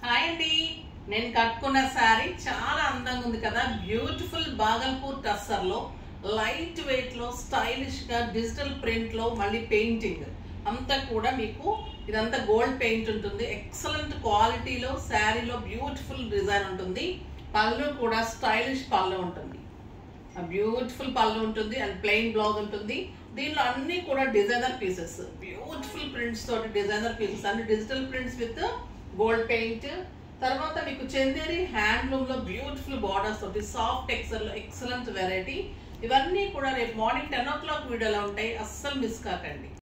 Hi అండి, నేను కట్టుకున్న శారీ చాలా అందంగా ఉంది కదా. బ్యూటిఫుల్ బాగల్పూర్ టస్సర్లో లైట్ వెయిట్లో స్టైలిష్గా డిజిటల్ ప్రింట్లో మళ్ళీ పెయింటింగ్ అంతా కూడా మీకు ఇదంతా గోల్డ్ పెయింట్ ఉంటుంది. ఎక్సలెంట్ క్వాలిటీలో శారీలో బ్యూటిఫుల్ డిజైన్ ఉంటుంది. పళ్ళు కూడా స్టైలిష్ పళ్ళు ఉంటుంది, బ్యూటిఫుల్ పళ్ళు ఉంటుంది అండ్ ప్లెయిన్ బ్లౌజ్ ఉంటుంది. దీనిలో అన్ని కూడా డిజైనర్ పీసెస్, బ్యూటిఫుల్ ప్రింట్స్ తోటి డిజైనర్ పీసెస్ అన్ని digital prints with gold paint. తర్వాత మీకు చందేరి హ్యాండ్లూమ్ లో బ్యూటిఫుల్ బార్డర్స్ తోటి సాఫ్ట్ టెక్స్చర్ లో ఎక్సలెంట్ వెరైటీ. ఇవన్నీ కూడా రేపు మార్నింగ్ 10 o'clock వీడియోలో ఉంటాయి, అస్సలు మిస్ కాకండి.